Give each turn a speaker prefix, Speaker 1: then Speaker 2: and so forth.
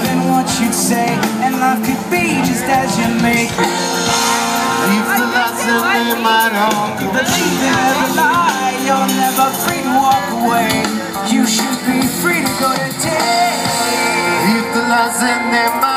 Speaker 1: believe in what you'd say, and life could be just as you make it.
Speaker 2: Leave the lesson in my own.
Speaker 1: Believe in every lie, you're never free to walk away. You should be free to go today.
Speaker 2: Leave the lesson in my